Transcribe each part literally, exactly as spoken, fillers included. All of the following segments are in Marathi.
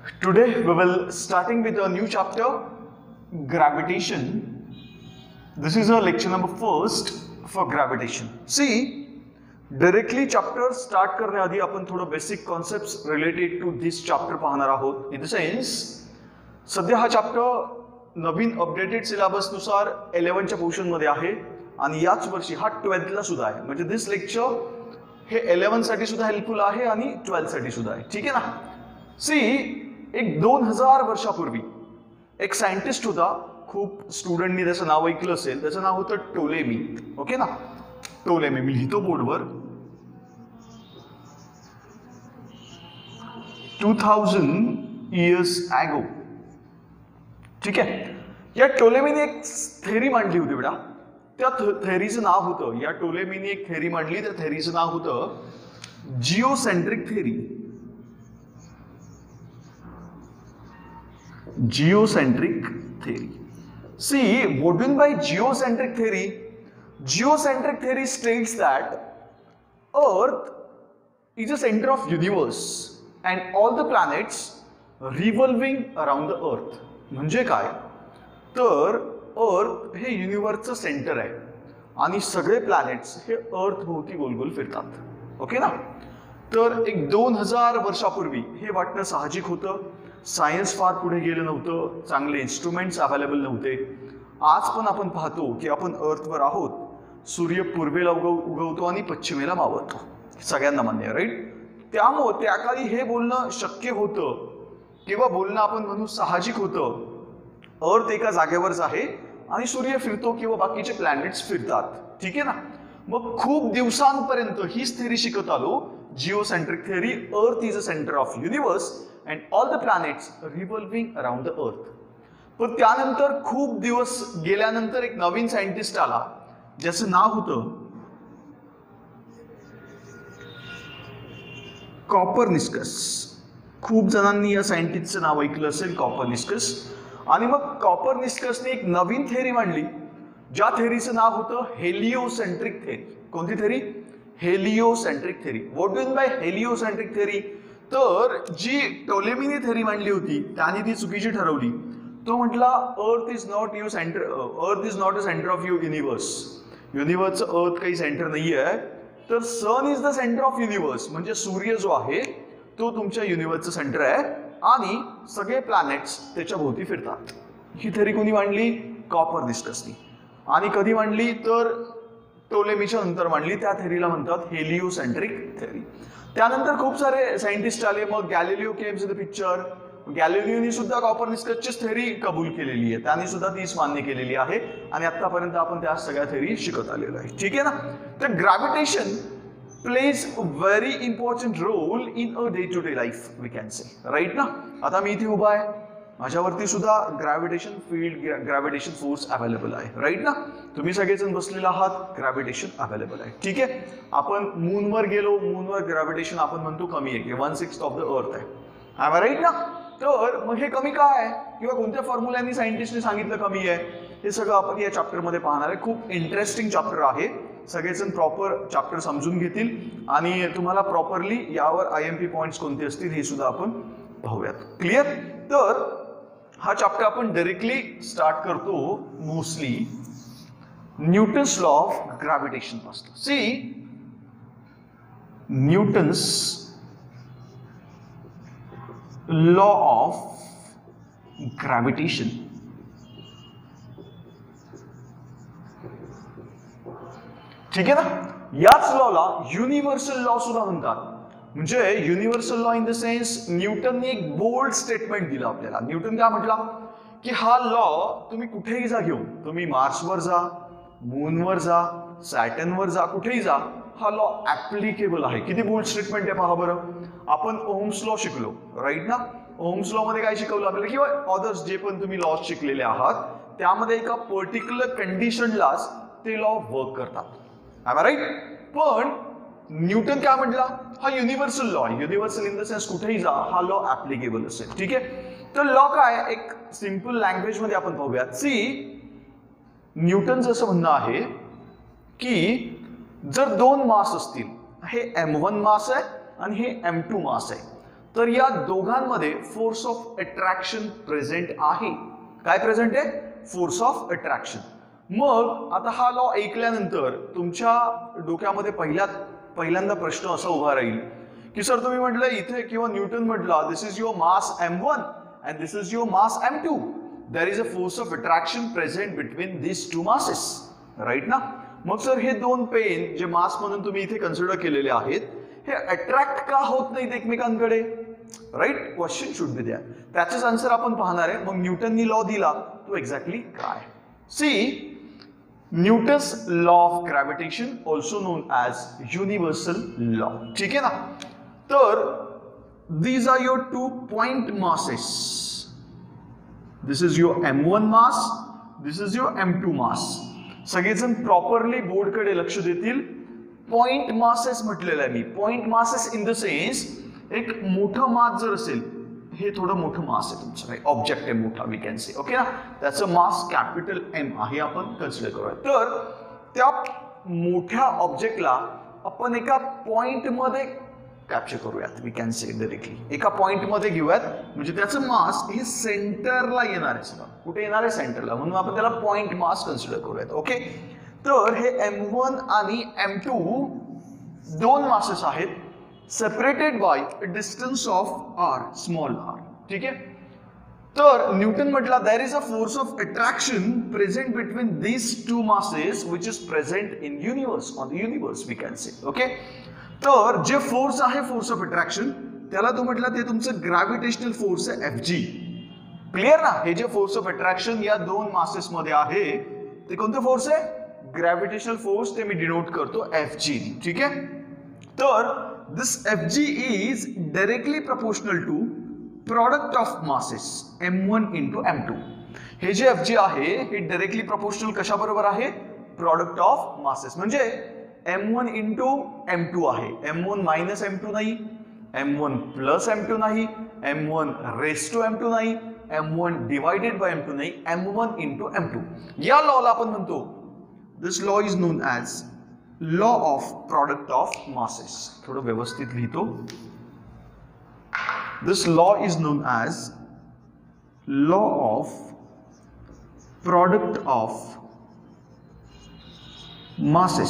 Today we will starting with a new chapter, gravitation. This is our lecture number first for gravitation. See, directly chapter start करण्याआधी आपण थोडं basic concepts related to this chapter पाहणार आहोत. In the sense, सध्या हा chapter नवीन updated syllabus नुसार eleventh पोर्शन मध्ये आहे आणि याच वर्षी हा twelfth ला सुद्धा आहे. म्हणजे this lecture हे eleven साठी सुद्धा हेल्पफुल आहे आणि twelfth साठी सुद्धा आहे. ठीक आहे ना? सी एक दोन हजार वर्षापूर्वी एक सायंटिस्ट होता, खूप स्टुडंटनी त्याचं नाव ऐकलं असेल. त्याचं नाव होतं टोलेमी. ओके ना? टोलेमी. मी लिहितो बोर्डवर. Two thousand years ago. ठीक आहे. या टोलेमीने एक थेरी मांडली होती बेटा. त्या थेरीचं नाव होतं, या टोलेमीने एक थेरी मांडली, त्या थेरीचं नाव होतं geocentric theory. Geocentric theory. See, what do you mean by geocentric theory? Geocentric theory states that Earth is the center of universe and all the planets revolving around the Earth. म्हणजे काय? तर Earth हे युनिव्हर्सचं सेंटर आहे आणि सगळे प्लॅनेट्स हे अर्थ भोवती गोल गोल फिरतात. ओके ना? तर एक दोन हजार वर्षापूर्वी हे वाटणं साहजिक होतं. सायन्स फार पुढे गेलं नव्हतं, चांगले इन्स्ट्रुमेंट्स अवेलेबल नव्हते. आज पण आपण पाहतो की आपण अर्थवर आहोत. सूर्य पूर्वेला उगव उगवतो आणि पश्चिमेला मावळतो. सगळ्यांना मान्य आहे, राईट? त्यामुळे त्या काळी हे बोलणं शक्य होतं किंवा बोलणं आपण म्हणू साहजिक होतं. अर्थ एका जागेवरच आहे आणि सूर्य फिरतो किंवा बाकीचे प्लॅनेट्स फिरतात. ठीक आहे ना? मग खूप दिवसांपर्यंत हीच थेरी शिकत आलो, geocentric theory. Earth is a centre of universe and all the planets revolving around the earth. पण त्यानंतर खूप दिवस गेल्यानंतर एक नवीन सायंटिस्ट आला, ज्याचं नाव होतं कॉपरनिकस. खूप जणांनी या सायंटिस्टचं नाव ऐकलं असेल, कॉपरनिकस. आणि मग कॉपरनिकसने एक नवीन थेरी मांडली, ज्या थेरीचं नाव होतं हेलिओसेंट्रिक थेरी. कोणती theory? Heliocentric theory. What do you mean by heliocentric theory? तर जी टोलेमीने थेरी मांडली होती त्याने ती चुकीची ठरवली. तो म्हटला earth is not your centre, earth is not a centre of your universe. युनिव्हर्सचं अर्थ काही सेंटर नाही आहे, तर sun is the centre of universe. म्हणजे सूर्य जो आहे तो तुमच्या युनिव्हर्सचं सेंटर आहे आणि सगळे प्लॅनेट्स त्याच्या भोवती फिरतात. ही थेरी कोणी मांडली? कॉपरनिकसनी. आणि कधी मांडली? तर टोलेमीच्या नंतर मांडली. त्या थेरीला म्हणतात हेलिओसेंट्रिक थेरी. त्यानंतर खूप सारे सायंटिस्ट आले. मग Galileo comes in the picture. गॅलिलिओनी सुद्धा कॉपरनिकसचीच थेरी कबूल केलेली आहे, त्यांनी सुद्धा तीच मान्य केलेली आहे आणि आतापर्यंत आपण त्या सगळ्या थेरी शिकत आलेलो आहे. ठीक आहे ना? तर gravitation plays a very important role in a day to day life, we can say, right ना? आता मी इथे उभा आहे, माझ्यावरती सुद्धा gravitation field, gravitation force available आहे, राईट ना? तुम्ही सगळेजण बसलेला आहात, ग्रॅव्हिटेशन अवेलेबल आहे. ठीक आहे. आपण मूनवर गेलो, मूनवर ग्रॅव्हिटेशन आपण म्हणतो कमी आहे, one sixth of the earth आहे. आय राईट ना? तर मग हे कमी काय आहे किंवा कोणत्या फॉर्म्युल्यानी सायंटिस्टने सांगितलं कमी आहे, हे सगळं आपण या चॅप्टरमध्ये पाहणार आहे. खूप इंटरेस्टिंग चॅप्टर आहे. सगळेजण प्रॉपर चॅप्टर समजून घेतील आणि तुम्हाला प्रॉपरली यावर आय एम पी पॉइंट्स कोणते असतील हे सुद्धा आपण पाहूयात. क्लिअर? तर हा चॅप्टर आपण डायरेक्टली स्टार्ट करतो mostly Newton's law of gravitation पासून. See, Newton's law of gravitation. ठीक आहे ना? याच लॉला युनिव्हर्सल लॉ सुद्धा म्हणतात. म्हणजे universal law in the sense न्यूटनने एक बोल्ड स्टेटमेंट दिलं आपल्याला. न्यूटन काय म्हटला की हा लॉ तुम्ही कुठेही जा घेऊन, तुम्ही मार्सवर जा, मूनवर जा, सॅटर्नवर जा, कुठेही जा, हा लॉ ऍप्लिकेबल आहे. किती बोल्ड स्टेटमेंट आहे पहा बरं. आपण ओम्स लॉ शिकलो, राईट ना? ओम्स लॉ मध्ये काय शिकवलं आपल्याला किंवा अदर्स जे पण तुम्ही लॉ शिकलेले आहात त्यामध्ये एका पर्टिक्युलर कंडिशनलाच ते लॉ वर्क करतात. I right? पण न्यूटन काय म्हटला? हा युनिव्हर्सल लॉ आहे. युनिव्हर्सल इन द सेन्स कुठेही जा, हा लॉ ऍप्लिकेबल असेल. ठीक आहे. तर लॉ काय? एक सिंपल लँग्वेज मध्ये आपण पाहूयात. सी, न्यूटनचं असं म्हणणं आहे की जर दोन मास असतील, हे एम वन मास आहे आणि हे एम टू मास आहे, तर या दोघांमध्ये फोर्स ऑफ अट्रॅक्शन प्रेझेंट आहे. काय प्रेझेंट आहे? Force of attraction. मग आता हा लॉ ऐकल्यानंतर तुमच्या डोक्यामध्ये पहिल्या पहिल्यांदा प्रश्न असा उभा राहील की सर तुम्ही म्हटलं इथे किंवा न्यूटन म्हटला this is your mass M one and this is your mass M two. There is a force of attraction present between this two masses, right ना? मग सर हे दोन पेन जे मास म्हणून तुम्ही इथे कन्सिडर केलेले आहेत हे अट्रॅक्ट का होत नाहीत एकमेकांकडे, right? Question should be there. त्याचेच आन्सर आपण पाहणार आहे. मग न्यूटननी लॉ दिला तो एक्झॅक्टली काय? See, Newton's law of gravitation also known as universal law. ठीक आहे ना? तर these are your two point masses. This is your M one mass, this is your M two mass. सगळेजण प्रॉपरली बोर्डकडे लक्ष देतील. पॉइंट मासेस म्हटलेलं आहे मी. Point masses in the sense एक मोठं मास जर असेल, हे थोडं मोठं मास आहे तुमचं, ऑब्जेक्ट आहे मोठा, वी कॅन से, ओके ना? त्याचं मास कॅपिटल एम आहे, आपण कन्सिडर करूया. तर त्या मोठ्या ऑब्जेक्टला आपण एका पॉइंट मध्ये कॅप्चर करूयात, वी कॅन से डायरेक्टली एका पॉइंट मध्ये घेऊयात, म्हणजे त्याचं मास हे सेंटरला येणार आहे. सगळं कुठे येणार आहे? सेंटरला. म्हणून आपण त्याला पॉइंट मास कन्सिडर करूयात. ओके, तर हे एम वन आणि एम टू दोन मासेस आहेत separated by a distance of R, small R. ठीक आहे? तर न्यूटन म्हटला there is a force of attraction present between these two masses which is present in universe, on the universe, we can say. Okay, तर जे फोर्स आहे फोर्स ऑफ अट्रॅक्शन त्याला तो म्हटला ते तुमचं ग्रॅव्हिटेशनल फोर्स आहे एफ जी. क्लिअर ना? हे जे फोर्स ऑफ अट्रॅक्शन या दोन मासेस मध्ये आहे ते कोणतं फोर्स आहे? Gravitational force. ते मी डिनोट करतो एफ जी. ठीक आहे? तर this F G is directly proportional to product of masses M one into M two. हे जे एफ जी आहे हे डायरेक्टली प्रपोर्शनल कशा बरोबर आहे? Product of masses. म्हणजे M one into M two आहे. M one minus M two नाही, M one plus M two नाही, M one raise to M two नाही, M one divided by M two नाही, M one into M two. या लॉला आपण म्हणतो this law is known as law of product of masses. थोडं व्यवस्थित लिहितो. This law is known as law of product of masses.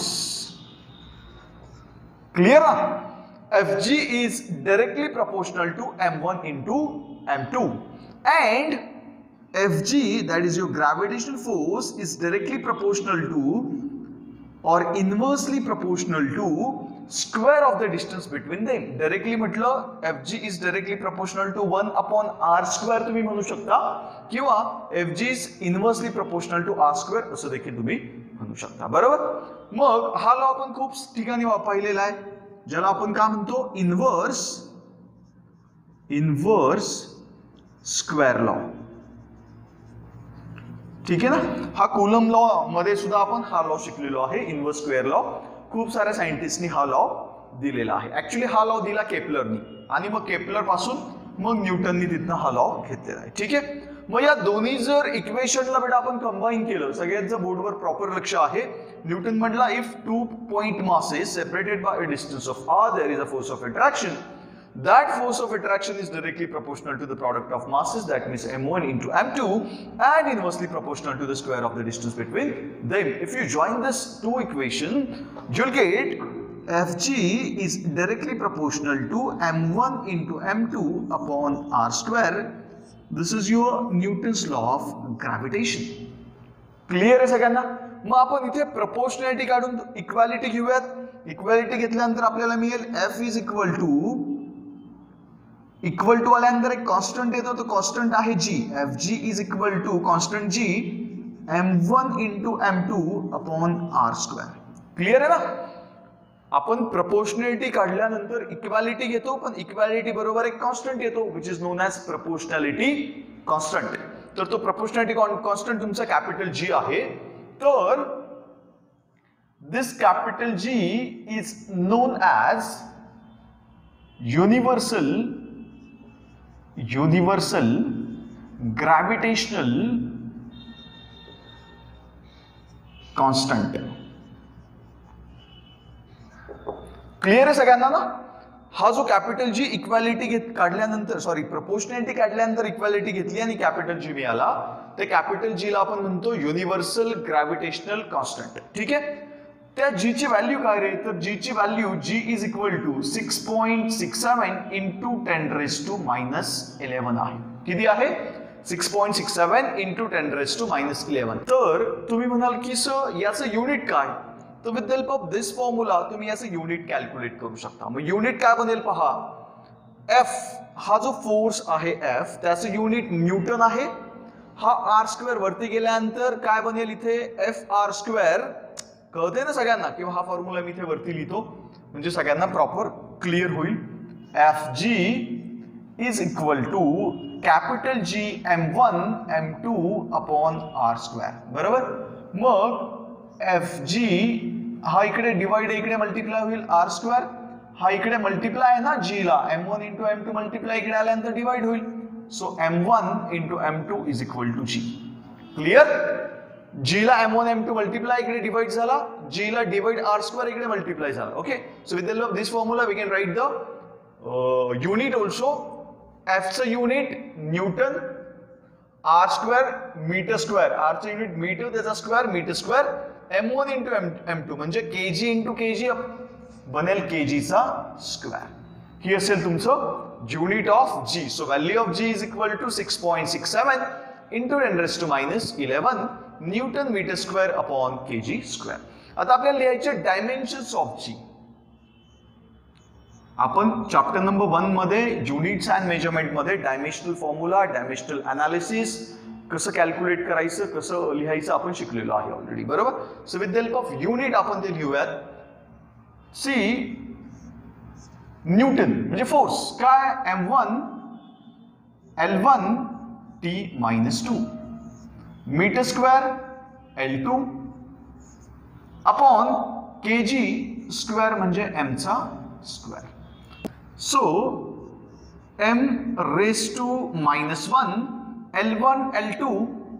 Clear? F G is directly proportional to M one into M two, and F G, that is your gravitational force, is directly proportional to or inversely proportional to square of the distance between them. Directly म्हटलं F G is directly proportional to one upon R square तुम्ही म्हणू शकता, किंवा F G is inversely proportional to R square असं देखील तुम्ही म्हणू शकता. बरोबर? मग हा लॉ आपण खूप ठिकाणी पाहिलेला आहे, ज्याला आपण काय म्हणतो? Inverse inverse square law. ठीक आहे ना? हा कूलम लॉ मध्ये सुद्धा आपण हा लॉ शिकलेलो आहे, इनव्हर्स स्क्वेअर लॉ. खूप साऱ्या सायंटिस्टनी हा लॉ दिलेला आहे. ऍक्च्युली हा लॉ दिला केपलरनी, आणि मग केपलर पासून मग न्यूटननी तिथनं हा लॉ घेतलेला आहे. ठीक आहे? मग या दोन्ही जर इक्वेशनला बेटा आपण कंबाईन केलं, सगळ्यांचं बोर्डवर प्रॉपर लक्ष आहे. न्यूटन म्हटला if two point masses separated by a distance of R there is a force of attraction. That force of attraction is directly proportional to the product of masses, that means M one into M two, and inversely proportional to the square of the distance between them. If you join this two equation, you'll get F G is directly proportional to M one into M two upon R square. This is your Newton's law of gravitation. Clear आहे सगळ्यांना? मग आपण इथे प्रपोर्शनॅलिटी काढून इक्वालिटी घेऊयात. इक्वालिटी घेतल्यानंतर आपल्याला मिळेल F is equal to equal to आल्यानंतर एक कॉन्स्टंट येतो, तो कॉन्स्टंट आहे G. F G is equal to constant G M one into M two upon R square. Clear आहे ना? आपण प्रपोर्शनॅलिटी काढल्यानंतर इक्वालिटी घेतो, पण इक्वालिटी बरोबर एक कॉन्स्टंट येतो which is known as proportionality constant. तर तो प्रपोर्शनॅलिटी कॉन्स्टंट तुमचा कॅपिटल जी आहे. तर this capital G is known as universal universal gravitational constant. Clear आहे सगळ्यांना ना? हा जो कॅपिटल जी इक्वॅलिटी घेत काढल्यानंतर सॉरी प्रपोर्शनॅलिटी काढल्यानंतर इक्वॅलिटी घेतली आणि कॅपिटल जी मिळाला, ते कॅपिटल जी ला आपण म्हणतो युनिव्हर्सल ग्रॅव्हिटेशनल कॉन्स्टंट. ठीक आहे. त्या जी ची व्हॅल्यू काय रे, तर जी ची value G is equal to six point six seven into ten raise to minus eleven आहे. किती आहे? Six point six seven into ten raise to minus eleven. तर तुम्ही म्हणाल की सर याचं युनिट काय, तर with the help of this formula तुम्ही याचं युनिट कॅल्क्युलेट करू शकता. मग युनिट काय बनेल पहा, एफ हा जो फोर्स आहे एफ त्याचं युनिट न्यूटन आहे. हा आर स्क्वेअर वरती गेल्यानंतर काय बनेल इथे, एफ आर स्क्वेअर. कळते ना सगळ्यांना, किंवा हा फॉर्म्युला मी इथे वरती लिहितो म्हणजे सगळ्यांना प्रॉपर क्लिअर होईल. F G is equal to capital G M one M two upon R square. बरोबर. मग एफ जी हा इकडे डिवाइड इकडे मल्टिप्लाय होईल आर स्क्वेअर. हा इकडे मल्टिप्लाय आहे ना जी ला, M one into M two multiply इकडे आल्यानंतर डिवाइड होईल. So M one into M two is equal to G. Clear. G ला M one M two multiply इकडे डिवाइड झाला, जी ला डिवाइड आर स्क्वेअर इकडे मल्टिप्लाय झाला. Okay. So with the help of this formula we can write the unit also. F चं unit newton, R square metre square, R चं युनिट मीटर त्याचा square metre square, M one into M two म्हणजे केजी इंटू केजी बनेल केजीचा स्क्वेअर. ही असेल तुमचं unit of G. So value of G is equal to six point six seven into ten raise to minus eleven newton metre square upon KG square. आता आपल्याला लिहायचे डायमेन्शन्स ऑफ जी. आपण चॅप्टर नंबर वन मध्ये युनिट्स अँड मेजरमेंट मध्ये डायमेन्शनल फॉर्म्युला, डायमेन्शनल अनालिसिस कसं कॅल्क्युलेट करायचं, कसं लिहायचं आपण शिकलेलो आहे ऑलरेडी. बरोबर. So with the help of unit आपण ते लिहूयात. सी न्यूटन म्हणजे फोर्स काय, M one L one T minus two metre square L two upon K G square म्हणजे एम चा square. So M raise to minus one L one L two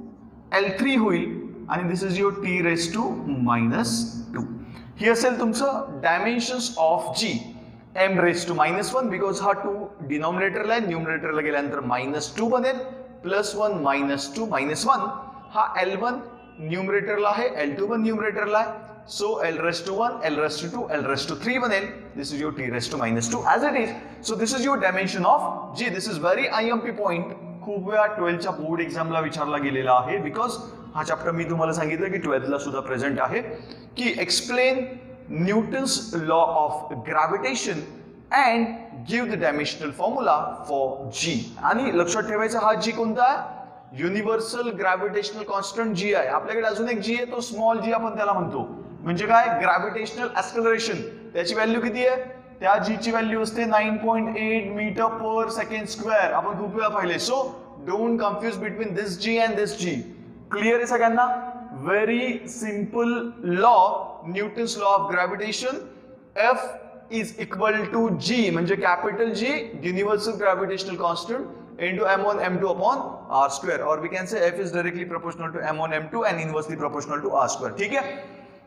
L three होईल आणि this is your T raise to minus two. ही असेल तुमचं dimensions of G. M raise to minus one because हा टू डिनॉमिनेटरला आहे, न्यूमरेटरला गेल्यानंतर मायनस टू बनेल, plus one minus two minus one. हा एल वन न्यूमरेटरला आहे, एल टू पण न्यूमरेटरला आहे. So L raised to one, L raised to two, L raised to three बनेल. This is your T raised to minus two as it is. So this is your dimension of G. This is very I M P point. खूप वेळा ट्वेल्थच्या बोर्ड एक्झामला विचारला गेलेला आहे बिकॉज हा चॅप्टर मी तुम्हाला सांगितलं की ट्वेल्थला सुद्धा प्रेझेंट आहे की explain Newton's law of gravitation and give the dimensional formula for G. आणि लक्षात ठेवायचा हा जी कोणता आहे, युनिव्हर्सल ग्रॅव्हिटेशनल कॉन्स्टंट जी आहे. आपल्याकडे अजून एक जी आहे तो स्मॉल जी आपण त्याला म्हणतो. म्हणजे काय, ग्रॅव्हिटेशनल ऍक्सेलरेशन. त्याची व्हॅल्यू किती आहे, त्या जी ची व्हॅल्यू असते nine point eight metre per second square. आपण खूप वेळा पाहिले. So don't confuse between this G and this G. Clear आहे सगळ्यांना. Very simple law, Newton's law of gravitation. F is equal to G म्हणजे capital G universal gravitational constant into M one M two upon r square, or we can say f is directly proportional to M one M two and inversely proportional to r square. ठीक आहे.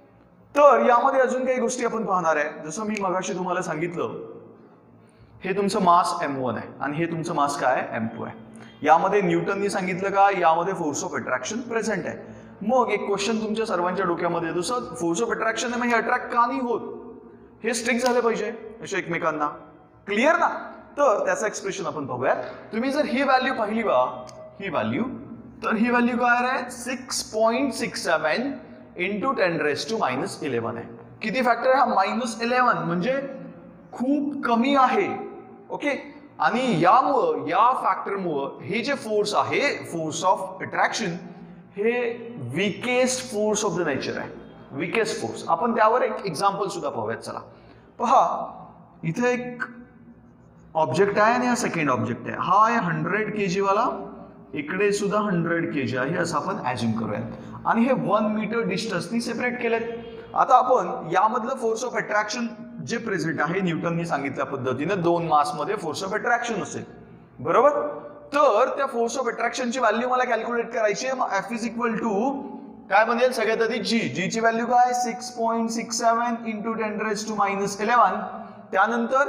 तर यामध्ये अजून काही गोष्टी आपण पाहणार आहे. जसं मी मगाशी तुम्हाला सांगितलं, हे तुमचं मास एम वन आहे आणि हे तुमचं मास काय आहे, एम टू आहे. यामध्ये न्यूटननी सांगितलं का, यामध्ये फोर्स ऑफ अट्रॅक्शन प्रेझेंट आहे. मग एक क्वेश्चन तुमच्या सर्वांच्या डोक्यामध्ये येतो, सर फोर्स ऑफ अट्रॅक्शन आहे, मग हे अट्रॅक्ट का नाही होत, हे स्ट्रिक झाले पाहिजे असे एकमेकांना. क्लिअर ना. तर त्याचं एक्सप्रेशन आपण पाहूया. तुम्ही जर ही व्हॅल्यू पाहिली बा, ही व्हॅल्यू, तर ही व्हॅल्यू काय आहे, six point six seven into ten raise to minus eleven आहे. किती फॅक्टर आहे हा, मायनस इलेव्हन म्हणजे खूप कमी आहे. ओके. आणि यामुळं, या फॅक्टरमुळं हे जे फोर्स आहे, फोर्स ऑफ अट्रॅक्शन, हे weakest force of the nature आहे. Weakest force. आपण त्यावर एक एक्झाम्पल सुद्धा पाहूयात. चला पहा, इथे एक ऑब्जेक्ट आहे आणि हा सेकंड ऑब्जेक्ट आहे. हा आहे हंड्रेड के जी वाला, इकडे सुद्धा हंड्रेड के जी आहे असं आपण ऍज्युम करूयात आणि हे वन मीटर डिस्टन्सनी सेपरेट केलेत. आता आपण यामधलं फोर्स ऑफ अट्रॅक्शन जे प्रेझेंट आहे, न्यूटननी सांगितल्या पद्धतीने दोन मास मध्ये फोर्स ऑफ अट्रॅक्शन असेल. बरोबर. तर त्या फोर्स ऑफ अट्रॅक्शनची व्हॅल्यू मला कॅल्क्युलेट करायची आहे. मग एफ इज इक्वल टू काय बनेल, सगळ्यात आधी जी. जी ची व्हॅल्यू काय, six point six seven into ten raise to minus eleven. त्यानंतर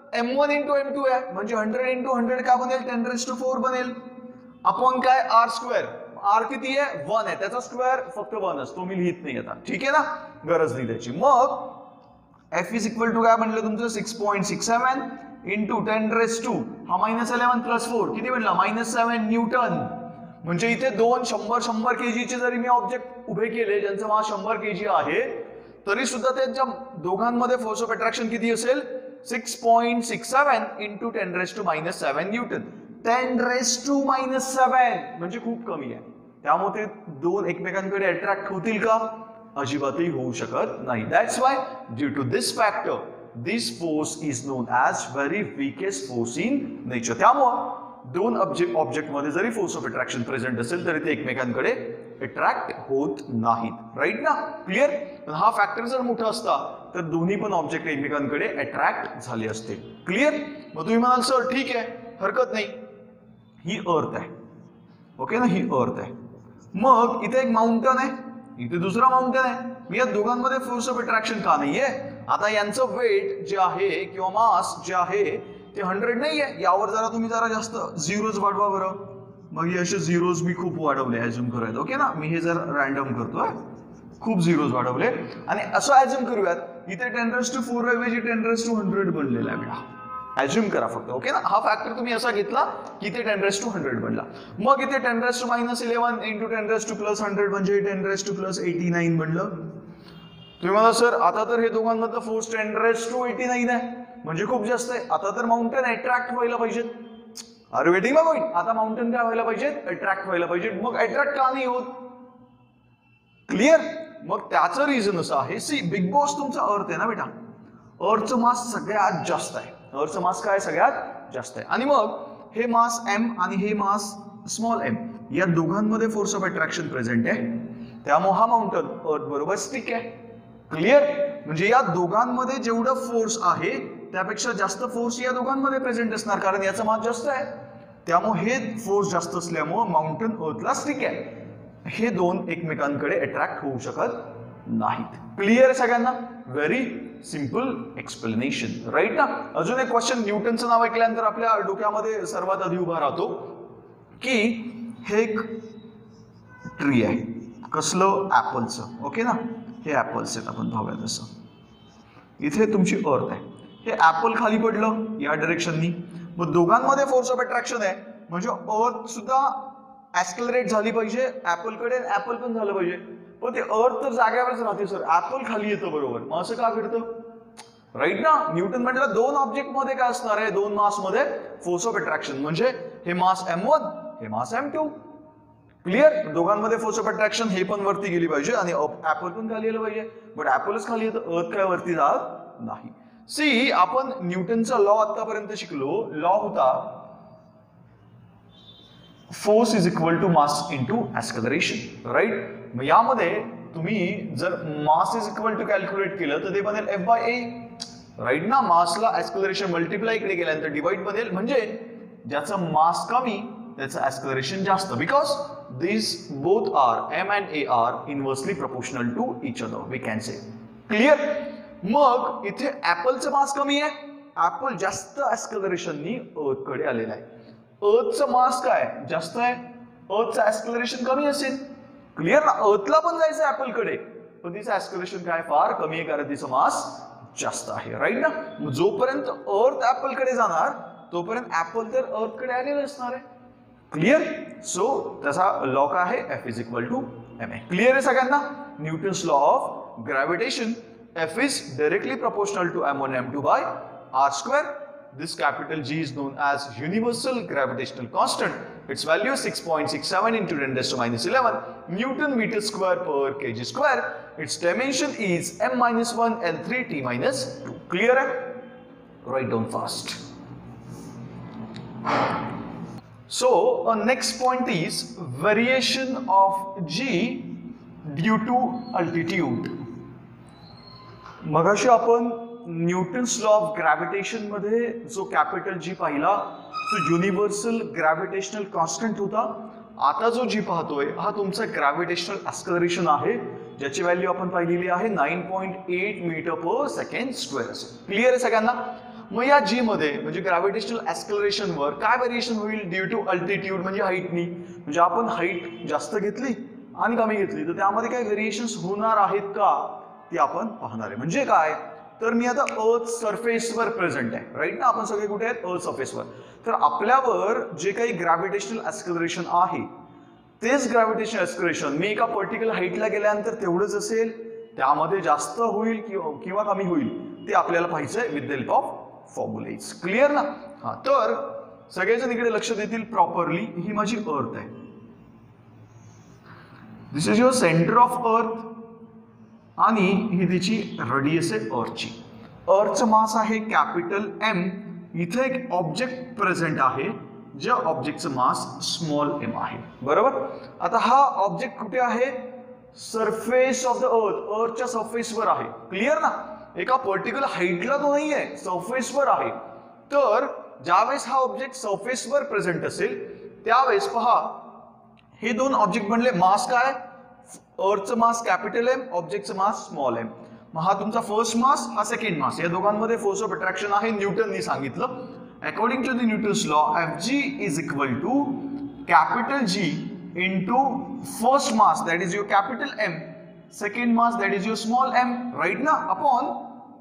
M one into M two आहे म्हणजे हंड्रेड इंटू हंड्रेड काय बनेल टेन रेज टू फोर बनेल अपॉन काय आर स्क्वेअर आर किती आहे वन आहे त्याचा स्क्वेअर फक्त वनच तो मी लिहित नाही आता ठीक आहे ना गरज नाही त्याची मग एफ इज इक्वल टू काय म्हणलं तुमचं six point six seven into ten raise to हा मायनस इलेव्हन प्लस फोर किती म्हणला मायनस सेवन न्यूटन म्हणजे इथे दोन शंभर शंभर केजीचे जरी मी ऑब्जेक्ट उभे केले ज्यांचं मास शंभर केजी आहे तरी सुद्धा त्यांच्या दोघांमध्ये फोर्स ऑफ अट्रॅक्शन किती असेल six point six seven into ten raise to minus seven newton ten raise to minus seven म्हणजे खूप कमी आहे त्यामुळे ते दोन एकमेकांकडे अट्रॅक्ट होतील का अजिबातही होऊ शकत नाही that's why due to this factor this force is known as very weakest force in nature त्यामुळे दोन ऑब्जेक्ट ऑब्जेक्ट मध्ये जरी फोर्स ऑफ अट्रॅक्शन प्रेझेंट असेल तरी ते एकमेकांकडे अट्रॅक्ट होत नाहीत राईट ना क्लिअर हा फॅक्टर जर मोठा असता तर दोन्ही पण ऑब्जेक्ट एकमेकांकडे अट्रॅक्ट झाले असते क्लिअर मग तुम्ही म्हणाल सर ठीक आहे हरकत नाही ही अर्थ आहे ओके ना ही अर्थ आहे मग इथे एक माउंटन आहे इथे दुसरा माउंटन आहे मी या दोघांमध्ये फोर्स ऑफ अट्रॅक्शन का नाहीये आता यांचं वेट जे आहे किंवा मास जे आहे ते हंड्रेड नाही आहे यावर जरा तुम्ही जरा जास्त झिरोज वाढवा बरं मग हे असे झिरोज मी खूप वाढवले ॲझ्युम करायचं ओके ना मी हे जर रॅन्डम करतोय खूप झिरोज वाढवले आणि असं ॲझ्युम करूयात इथे टेन रेज टू फोर ऐवजी टेन रेज टू हंड्रेड बनलेला आहे बेटा ॲझ्युम करा फक्त ओके ना हा फॅक्टर तुम्ही असा घेतला की इथे टेन रेज टू हंड्रेड बनला मग इथे ten raise to minus eleven into ten raise to plus hundred म्हणजे ten raise to plus eighty nine बनलं तुम्ही म्हणा सर आता तर हे दोघांमधलं force ten raise to eighty nine आहे म्हणजे खूप जास्त आहे आता तर माउंटेन अट्रॅक्ट व्हायला पाहिजेत अरे वेटिंग मा पॉईंट आता माउंटेन काय व्हायला पाहिजेत अट्रॅक्ट व्हायला पाहिजेत मग अट्रॅक्ट का नाही होत क्लिअर मग त्याचं रिझन असं आहे सी बिग बॉस तुमचा अर्थ आहे ना बेटा अर्थचं मास सगळ्यात जास्त आहे अर्थचं मास काय सगळ्यात जास्त आहे आणि मग हे मास एम आणि हे मास स्मॉल एम या दोघांमध्ये फोर्स ऑफ अट्रॅक्शन प्रेझेंट आहे त्यामुळे हा माउंटन अर्थ बरोबर स्टिक आहे क्लिअर म्हणजे या दोघांमध्ये जेवढं फोर्स आहे त्यापेक्षा जास्त फोर्स या दोघांमध्ये प्रेझेंट असणार कारण याचा मास जास्त आहे त्यामुळे हे फोर्स जास्त असल्यामुळे माउंटन अर्थला स्टिक आहे हे दोन एकमेकांकडे अट्रॅक्ट होऊ शकत नाहीत क्लिअर आहे सगळ्यांना व्हेरी सिंपल एक्सप्लेनेशन राईट ना अजून एक क्वेश्चन न्यूटनचं नाव ऐकल्यानंतर आपल्या डोक्यामध्ये सर्वात आधी उभा राहतो की हे एक ट्री आहे कसलं ऍपलचं ओके ना हे ऍपल्स आहेत आपण पाहूया तसं इथे तुमची अर्थ आहे हे ऍपल खाली पडलं या डायरेक्शननी मग दोघांमध्ये फोर्स ऑफ अट्रॅक्शन आहे म्हणजे अर्थ सुद्धा ऍक्सेलरेट झाली पाहिजे ऍपलकडे ऍपल पण झालं पाहिजे पण ते अर्थ तर जाग्यावरच राहते सर ऍपल खाली येतं बरोबर मग असं का घडतं राईट ना न्यूटन म्हटलं दोन ऑब्जेक्ट मध्ये काय असणार आहे दोन मास मध्ये फोर्स ऑफ अट्रॅक्शन म्हणजे हे मास एम वन हे मास एम टू क्लिअर दोघांमध्ये फोर्स ऑफ अट्रॅक्शन हे पण वरती गेली पाहिजे आणि ऍपल पण खाली आलं पाहिजे बट ऍपलच खाली येतं अर्थ काय वरती जात नाही सी आपण न्यूटनचा लॉ आतापर्यंत शिकलो लॉ होता force is equal to mass into acceleration right मग यामध्ये तुम्ही जर mass is equal to calculate केलं तर ते बनेल एफ बाय ए राईट ना मासला ऍक्सेलरेशन मल्टिप्लाय इकडे केल्यानंतर डिवाइड बनेल म्हणजे ज्याचं मास कमी त्याचं ऍक्सेलरेशन जास्त because this both are M and A are inversely proportional to each other we can say clear मग इथे ऍपलचं मास कमी आहे ऍपल जास्त ऍक्सेलरेशननी अर्थकडे आलेला आहे अर्थचं मास काय जास्त आहे अर्थचं ऍक्सेलरेशन कमी असेल क्लिअर ना अर्थला पण जायचं ऍपलकडे पण तिचं ऍक्सेलरेशन काय फार कमी आहे कारण तिचं मास जास्त आहे राईट ना जोपर्यंत अर्थ ऍपलकडे जाणार तोपर्यंत ऍपल तर अर्थकडे आलेलं असणार आहे क्लिअर सो त्याचा लॉ काय आहे F is equal to M A clear आहे सगळ्यांना Newton's law of gravitation F is directly proportional to m one m two by r square. This capital G is known as universal gravitational constant. Its value is six point six seven into ten raised to minus eleven Newton meter square per kg square. Its dimension is m minus one L three T minus two. Clear? Write down fast. So, uh, next point is variation of G due to altitude. मगाशी आपण न्यूटन्स लॉ ऑफ ग्रॅव्हिटेशन मध्ये जो कॅपिटल जी पाहिला तो युनिव्हर्सल ग्रॅव्हिटेशनल कॉन्स्टंट होता आता जो जी पाहतोय हा तुमचा ग्रॅव्हिटेशनल ऍक्सेलरेशन आहे ज्याची व्हॅल्यू आपण पाहिलेली आहे nine point eight metre per second square असेल क्लिअर आहे सगळ्यांना मग या जी मध्ये म्हणजे ग्रॅव्हिटेशनल ऍक्सेलरेशन वर काय व्हेरिएशन होईल ड्यू टू अल्टिट्यूड म्हणजे हाईटनी, म्हणजे आपण हाईट जास्त घेतली आणि कमी घेतली तर त्यामध्ये काही व्हेरिएशन्स होणार आहेत का ते आपण पाहणार आहे. म्हणजे काय तर मी आता अर्थ सरफेसवर प्रेझेंट आहे राईट ना, आपण सगळे कुठे आहेत अर्थ सरफेसवर, तर आपल्यावर जे काही ग्रॅव्हिटेशनल ऍक्सेलरेशन आहे तेच ग्रॅव्हिटेशनल ऍक्सेलरेशन मी एका पर्टिक्युलर हाईटला गेल्यानंतर तेवढंच असेल, त्यामध्ये जास्त होईल किंवा कमी होईल ते आपल्याला पाहिजे with the help of formulas. Clear ना. हा तर सगळेजण इकडे लक्ष देतील प्रॉपरली. ही माझी अर्थ आहे, this is your centre of earth आणि ही तिची रेडियस आहे अर्थची. अर्थचं मास आहे कॅपिटल एम. इथे एक ऑब्जेक्ट प्रेझेंट आहे ज्या ऑब्जेक्टचं मास स्मॉल एम आहे. बरोबर. आता हा ऑब्जेक्ट कुठे आहे सरफेस ऑफ द अर्थ, अर्थच्या सरफेसवर आहे. क्लिअर ना. एका पर्टिक्युलर हाईटला तो नाही आहे, सरफेसवर आहे. तर ज्यावेळेस हा ऑब्जेक्ट सरफेसवर प्रेझेंट असेल त्यावेळेस पहा हे दोन ऑब्जेक्ट बनले. मास काय अर्थचं मास कॅपिटल एम, ऑब्जेक्टचं मास स्मॉल एम. मग हा तुमचा फर्स्ट मास हा सेकंड मास, या दोघांमध्ये फोर्स ऑफ अट्रॅक्शन आहे न्यूटननी सांगितलं. According to the Newton's law F G is equal to capital G into first mass that is your capital M, second mass that is your small M right ना, अपॉन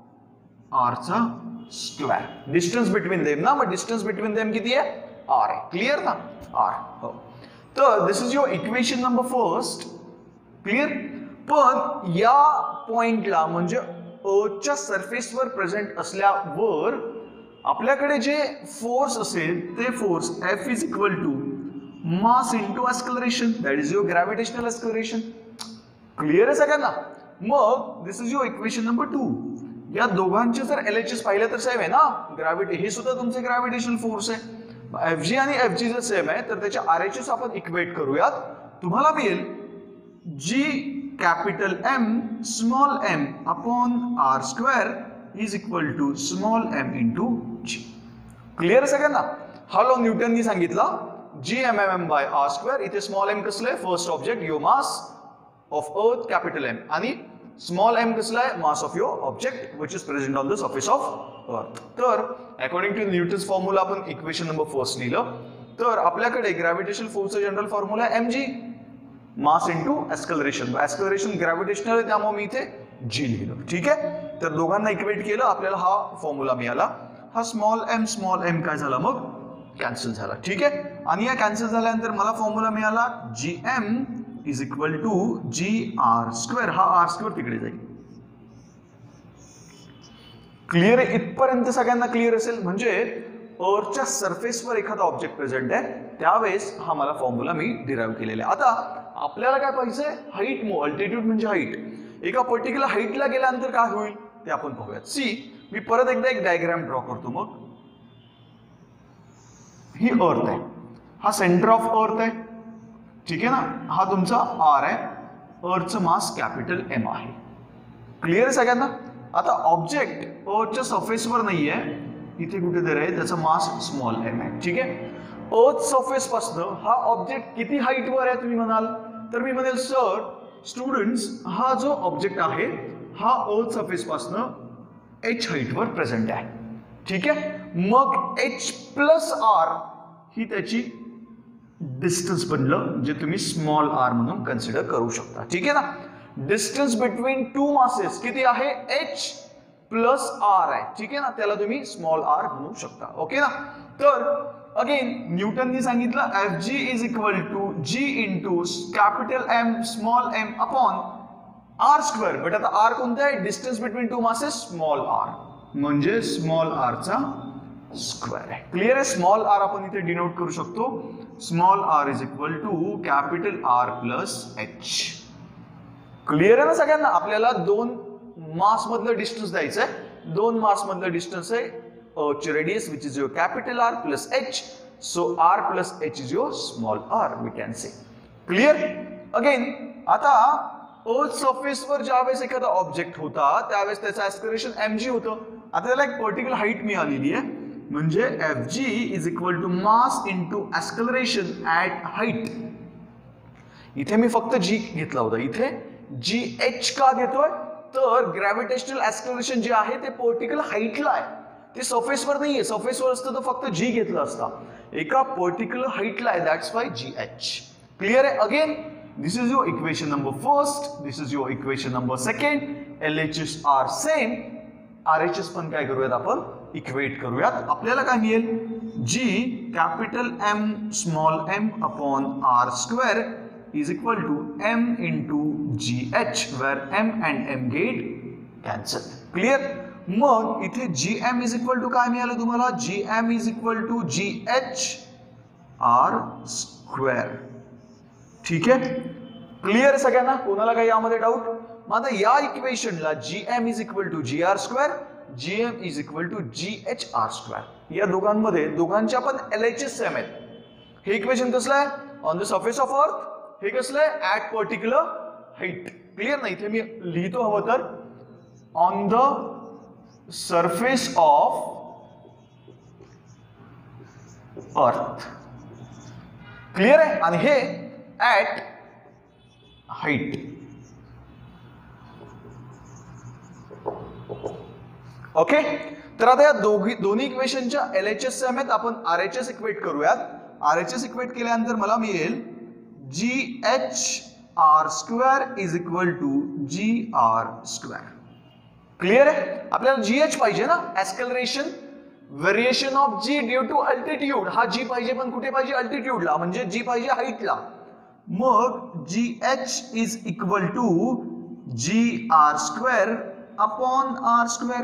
आरचा स्क्वेअर. डिस्टन्स बिटवीन देम ना, मग डिस्टन्स बिटवीन देम किती आहे आर आहे. क्लिअर ना आर. हो तर this is your equation number first. Clear. पण या पॉइंटला म्हणजे अर्थच्या सरफेसवर प्रेझेंट असल्यावर आपल्याकडे जे फोर्स असेल ते force F is equal to mass into acceleration that is your gravitational acceleration. Clear आहे सगळ्यांना. मग this is your equation number two. या दोघांचे जर एल एच एस पाहिलं तर सेम आहे ना, ग्रॅव्हिटी हे सुद्धा तुमचे ग्रॅव्हिटेशनल फोर्स आहे. एफ जी आणि एफ जी जर सेम आहे तर त्याच्या आर एच एस आपण इक्वेट करूयात. तुम्हाला मिळेल G capital M small M upon R square is equal to small M into G. Clear आहे सगळ्यांना. हा लॉ न्यूटननी सांगितला G M M M by R square. इथे स्मॉल एम कसलं आहे first object your mass of earth capital M आणि स्मॉल एम कसला आहे mass of your object which is present on the surface of earth. तर अकॉर्डिंग टू न्यूटन्स फॉर्म्युला आपण इक्वेशन नंबर फर्स्ट लिहिलं. तर आपल्याकडे ग्रॅव्हिटेशनल फोर्सचा जनरल फॉर्म्युला आहे M G mass into acceleration. Acceleration gravitational आहे त्यामुळे मी इथे जी लिहिलं. ठीक आहे. तर दोघांना इक्वेट केलं आपल्याला हा फॉर्म्युला मिळाला. हा स्मॉल एम स्मॉल एम काय झाला मग कॅन्सल झाला. ठीक आहे. आणि या कॅन्सल झाल्यानंतर मला फॉर्म्युला मिळाला G M is equal to G R square. हा आर स्क्वेअर तिकडे जाईल. क्लिअर आहे. इथपर्यंत सगळ्यांना क्लिअर असेल. म्हणजे अर्थच्या सरफेसवर एखादा ऑब्जेक्ट प्रेझेंट आहे त्यावेळेस हा मला फॉर्म्युला मी डिराईव्ह केलेला आहे. आता आपल्याला काय पाहिजे हाईट. मो अल्टिट्यूड म्हणजे हाईट. एका पर्टिक्युलर हाईटला गेल्यानंतर काय होईल ते आपण पाहूयात. सी मी परत एकदा एक डायग्राम ड्रॉ करतो. मग ही अर्थ आहे, हा सेंटर ऑफ अर्थ आहे. ठीक आहे ना. हा तुमचा आर आहे. अर्थचं मास कॅपिटल एम आहे. क्लिअर आहे सगळ्यांना. आता ऑब्जेक्ट अर्थच्या सरफेसवर नाही आहे, इथे कुठेतरी आहे, त्याचा मास स्मॉल एम आहे. ठीक आहे. अर्थ सरफेस पासून हा ऑब्जेक्ट किती हाईटवर आहे तुम्ही म्हणाल तर मी म्हणेल सर स्टुडंट्स हा जो ऑब्जेक्ट आहे हा अर्थ सरफेस पासून एच हाईटवर प्रेझेंट आहे. ठीक आहे. मग एच प्लस आर ही त्याची डिस्टन्स बनलं जे तुम्ही स्मॉल आर म्हणून कन्सिडर करू शकता. ठीक आहे ना. डिस्टन्स बिटवीन टू मासेस किती आहे एच प्लस आर आहे. ठीक आहे ना. त्याला तुम्ही स्मॉल आर म्हणू शकता. ओके ना. तर अगेन न्यूटननी सांगितलं F G is equal to G into capital M small M upon R square. But आता आर कोणता आहे distance between two masses small R म्हणजे स्मॉल आरचा स्क्वेअर आहे. क्लिअर आहे. स्मॉल आर आपण इथे डिनोट करू शकतो. Small R is equal to capital R plus H. Clear आहे ना सगळ्यांना. आपल्याला दोन मास मधलं डिस्टन्स द्यायचं आहे. दोन मास मधलं डिस्टन्स आहे earth radius which is your capital R plus H. So R plus H is your small R we can say. Clear. Again आता अर्थ सरफेसवर ज्यावेळेस एखादा ऑब्जेक्ट होता त्यावेळेस त्याचं ऍक्सेलरेशन एम जी होतं. आता त्याला एक पर्टिक्युलर हाईट मिळालेली आहे म्हणजे F G is equal to mass into acceleration at height. इथे मी फक्त जी घेतला होता. इथे जी एच का घेतोय तर ग्रॅव्हिटेशनल ऍक्सेलरेशन जे आहे ते पर्टिक्युलर हाईटला आहे ते सरफेसवर नाहीये, सरफेसवर असतं तर फक्त जी घेतलं असता, एका पर्टिक्युलर हाईटला आहे, that's why G H. Clear आहे? Again this is your equation number first, this is your equation number second. L H S are same, R H S पण काय करूयात आपण इक्वेट करूयात. आपल्याला काय मिळेल? G capital M small M upon R square is equal to M into G H, where M and M get cancel. Clear? मग इथे G M is equal to काय मिळालं तुम्हाला? G M is equal to G H R square. ठीक आहे? क्लिअर सगळ्यांना? कोणाला काही यामध्ये डाऊट? मग आता या इक्वेशनला G M is equal to G R square, G M is equal to G H R square, या दोघांमध्ये दोघांच्या पण एल एच एस सेम आहेत. हे इक्वेशन कसलं आहे? ऑन द सरफेस ऑफ अर्थ. हे कसलं आहे? At particular height. क्लिअर? नाही इथे मी लिहितो हवं तर on the surface of earth. Clear आहे? आणि हे ऍट हाईट. ओके, तर आता या दोघी दोन्ही इक्वेशनच्या एल एच एस सेम आहेत. आपण आर एच एस इक्वेट करूयात. आर एच एस इक्वेट केल्यानंतर मला मिळेल G H R square is equal to G R square. Clear आहे? आपल्याला जी एच पाहिजे ना, acceleration variation of G due to altitude. हा जी पाहिजे, पण कुठे पाहिजे? अल्टिट्यूडला, म्हणजे जी पाहिजे हाईटला. मग G H is equal to G R square upon R square.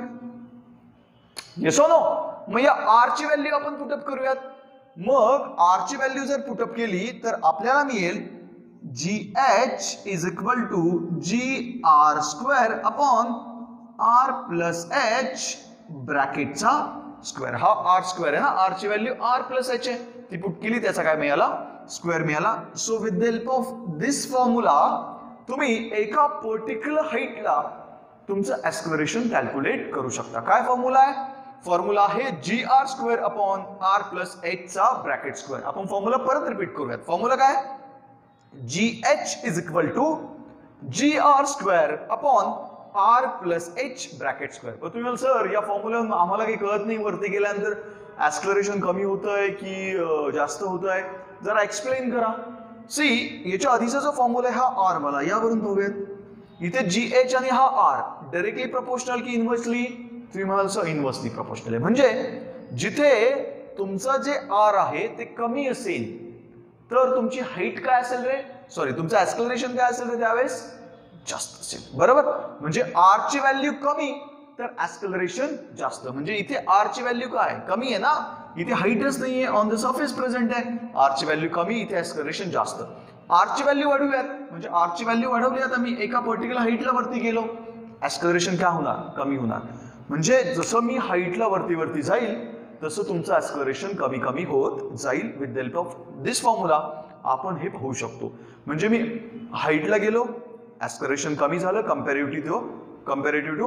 Yes or no? मग या आर ची व्हॅल्यू आपण पुटअप करूयात. मग आर ची व्हॅल्यू जर पुटअप केली तर आपल्याला मिळेल G H is equal to G R square upon R plus H ब्रॅकेटचा स्क्वेअर. हा आर स्क्वेअर आहे ना, आर ची व्हॅल्यू आर प्लस एच आहे, ती पुट केली त्याचा काय मिळाला? स्क्वेअर मिळाला. So with the help of this formula तुम्ही एका पर्टिक्युलर हाईटला तुमचं ऍस्केलरेशन कॅल्क्युलेट करू शकता. काय फॉर्म्युला आहे? फॉर्म्युला आहे G R square upon R plus H चा ब्रॅकेट स्क्वेअर. आपण फॉर्म्युला परत रिपीट करूयात. फॉर्म्युला काय? G H is equal to G R square upon R plus H bracket square. पण तुम्ही सर या फॉर्म्युला आम्हाला काही कळत नाही, वरती गेल्यानंतर ऍस्केलरेशन कमी होत आहे की जास्त होत आहे, जरा एक्सप्लेन करा. सी, याच्या आधीचा जो फॉर्म्युला आहे हा आर मला यावरून बघूयात. इथे जी एच आणि हा आर डायरेक्टली प्रपोर्शनल की इनव्हर्सली? तुम्ही म्हणाल सर इनव्हर्सली प्रपोर्शनल आहे. म्हणजे जिथे तुमचं जे आर आहे ते कमी असेल तर तुमची हाईट काय असेल रे? सॉरी, तुमचं ऍस्केलरेशन काय असेल रे त्यावेळेस? जास्त असेल. बरोबर? म्हणजे आर ची व्हॅल्यू कमी तर ऍस्केलरेशन जास्त. म्हणजे इथे आर ची व्हॅल्यू काय? कमी आहे ना, इथे हाईटच नाहीये, ऑन द सरफेस प्रेझेंट आहे. आर ची व्हॅल्यू कमी, इथे ऍस्केलरेशन जास्त. आर ची व्हॅल्यू वाढवूयात, म्हणजे आर ची व्हॅल्यू वाढवली आता मी एका पर्टिक्युलर हाईटला वरती गेलो, ऍस्केलरेशन काय होणार? कमी होणार. म्हणजे जसं मी हाईटला वरती वरती जाईल तसं तुमचं ऍस्केलरेशन कमी कमी होत जाईल. With the help of this formula आपण हे पाहू शकतो. म्हणजे मी हाईटला गेलो, ऍस्केलरेशन कमी झालं comparative to comparative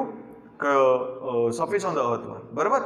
to surface on the अर्थवर. बरोबर?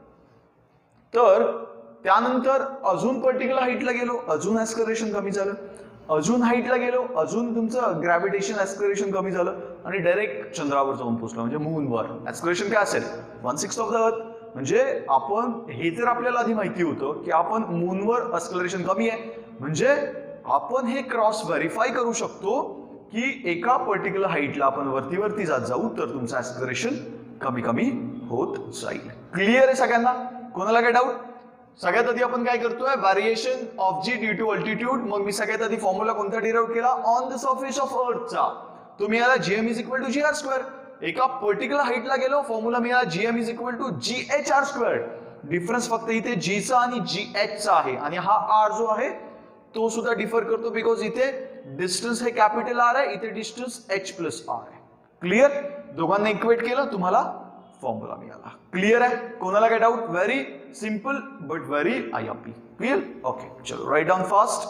तर त्यानंतर अजून पर्टिक्युलर हाईटला गेलो, अजून ऍस्केलरेशन कमी झालं. अजून हाईटला गेलो, अजून तुमचं ग्रॅव्हिटेशन ऍस्केलरेशन कमी झालं आणि डायरेक्ट चंद्रावर जाऊन पोहोचलो, म्हणजे मूनवर. ऍस्केलरेशन काय असेल? वन सिक्स्थ ऑफ द अर्थ. म्हणजे आपण हे जर आपल्याला आधी माहिती होतं की आपण मूनवर ऍस्केलरेशन कमी आहे, म्हणजे आपण हे क्रॉस व्हेरीफाय करू शकतो की एका पर्टिक्युलर हाईटला आपण वरती वरती जात जाऊ तर तुमचं ऍस्केलरेशन कमी कमी होत जाईल. क्लिअर आहे सगळ्यांना? कोणाला काय डाऊट? सगळ्यात आधी आपण काय करतोय? Variation of G due to altitude. मग मी सगळ्यात आधी फॉर्म्युला कोणता डिराइव्ह केला? ऑन द सरफेस ऑफ अर्थचा. तो मिळाला G M is equal to G R square. एका पर्टिक्युलर हाईटला गेलो, फॉर्म्युला मिळाला G M is equal to G H R square. Difference फक्त इथे जी चा आणि जी एच चा आहे, आणि हा आर जो आहे तो सुद्धा डिफर करतो बिकॉज इथे डिस्टन्स हे कॅपिटल आर आहे, इथे डिस्टन्स एच प्लस आर आहे. क्लिअर? दोघांना इक्वेट केलं, तुम्हाला फॉर्म्युला मिळाला. क्लिअर आहे? कोणाला काय doubt? Very simple but very I M P. Clear? Okay, चलो right down fast.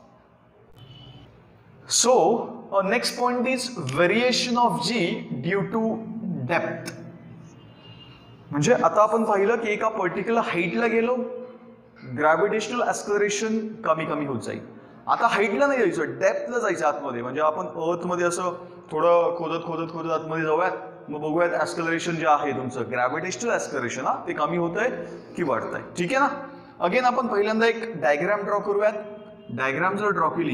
So next point is variation of G due to depth. म्हणजे आता आपण पाहिलं की एका पर्टिक्युलर हाईटला गेलो, ग्रॅव्हिटेशनल ऍस्केलरेशन कमी कमी होत जाईल. आता हाईटला नाही जायचं, डेप्थला जायचं आतमध्ये. म्हणजे आपण अर्थ मध्ये असं थोडं खोदत खोदत खोदत आतमध्ये जाऊयात, मग बघूयात ऍस्कलरेशन जे आहे तुमचं ग्रॅव्हिटेशनल ऍस्कलरेशन हा ते कमी होतंय की वाढतंय. ठीक आहे ना. अगेन आपण पहिल्यांदा एक डायग्राम ड्रॉ करूयात. डायग्राम जर ड्रॉ केली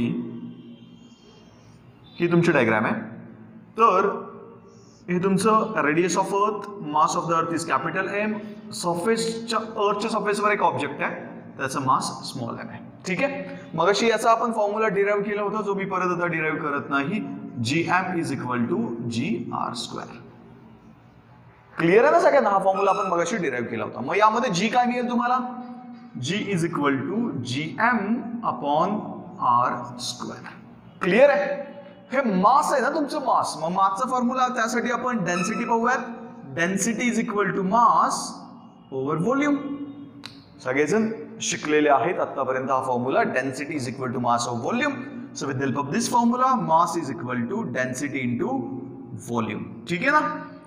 ही तुमची डायग्राम आहे. तर हे तुमचं radius of earth, mass of the earth is capital M, सरफेसच्या अर्थच्या सरफेसवर एक ऑब्जेक्ट आहे त्याचं मास स्मॉल एम आहे. ठीक आहे. मग अशी याचा आपण फॉर्म्युला डिराईव्ह केला होता जो मी परत आता डिराईव्ह करत नाही. G M is equal to G R square. Clear आहे ना सगळ्यांना. हा फॉर्म्युला आपण मगाशी डिराईव्ह केला होता. मग यामध्ये जी काय मिळेल तुम्हाला? G is equal to G M upon R square. Clear आहे. हे मास आहे ना तुमचं मास. मग मासचा फॉर्म्युला त्यासाठी आपण डेन्सिटी पाहूयात. Density is equal to mass over volume. सगळेजण शिकलेले आहेत आतापर्यंत हा formula. Density is equal to mass of volume. So with help of this formula mass is equal to density into volume. ठीक आहे ना.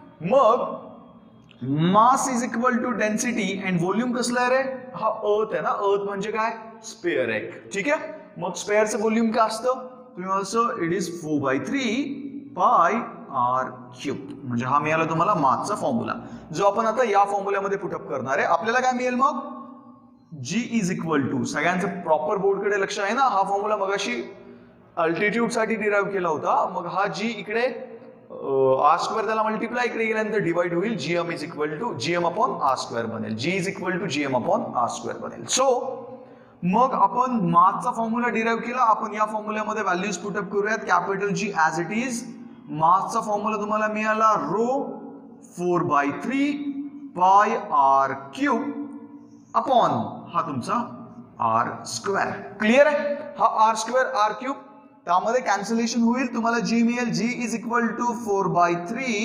मग mass is equal to density and volume कसला आहे रे? हा अर्थ आहे ना. अर्थ म्हणजे काय? स्पेअर आहे. ठीक आहे. मग स्पेअरचं व्हॉल्यूम काय असतं? तुम्ही also it is four by three pi R cube. म्हणजे हा मिळाला तुम्हाला मासचा फॉर्म्युला जो आपण आता या फॉर्म्युल्यामध्ये पुटअप करणार आहे. आपल्याला काय मिळेल मग? जी इज इक्वल टू, सगळ्यांचं प्रॉपर बोर्डकडे लक्ष आहे ना. हा फॉर्म्युला मगाशी अल्टिट्यूड साठी डिराईव्ह केला होता. मग हा जी इकडे आर स्क्वेअर त्याला मल्टिप्लाय इकडे गेल्यानंतर डिवाइड होईल. GM is equal to GM upon R square बनेल. G is equal to GM upon R square बनेल. सो मग आपण मासचा फॉर्म्युला डिराईव्ह केला. आपण या फॉर्म्युल्यामध्ये व्हॅल्यूज पुटअप करूयात. Capital G as it is. मासचा फॉर्म्युला तुम्हाला मिळाला rho four by three pi R cube upon हा तुमचा आर स्क्वेअर. क्लिअर आहे. हा आर स्क्वेअर आर क्यूब त्यामध्ये कॅन्सलेशन होईल. तुम्हाला जी मिळेल. जी is equal to four by three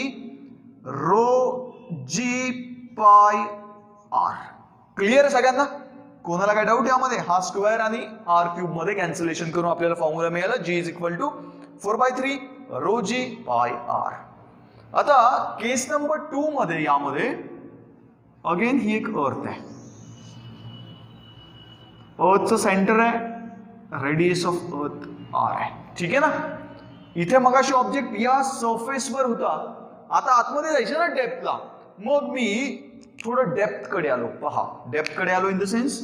rho G pi R. Clear आहे सगळ्यांना. कोणाला काय डाऊट यामध्ये? हा स्क्वेअर आणि आर क्यूब मध्ये कॅन्सलेशन करून आपल्याला फॉर्म्युला मिळाला. G is equal to four by three rho G pi R. आता केस नंबर टू मध्ये यामध्ये अगेन ही एक अर्थ आहे. अर्थचं सेंटर आहे. रेडियस ऑफ अर्थ आर आहे. ठीक आहे ना. इथे मगाशी ऑब्जेक्ट या सरफेसवर होता. आता आतमध्ये जायचं ना डेप्थला. मग मी थोडं डेप्थ कडे आलो. पहा डेप्थ कडे आलो इन द सेन्स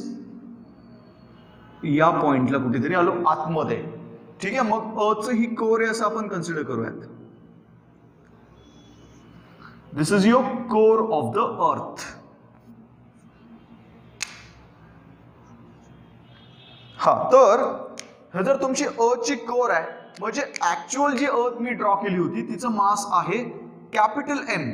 या पॉइंटला कुठेतरी आलो आतमध्ये. ठीक आहे. मग अर्थचं ही कोर आहे असं आपण कन्सिडर करूयात. This is your core of the earth. हा तर हे जर तुमची अर्थची कोर आहे म्हणजे ऍक्च्युअल जी अर्थ मी ड्रॉ केली होती तिचं मास आहे कॅपिटल एम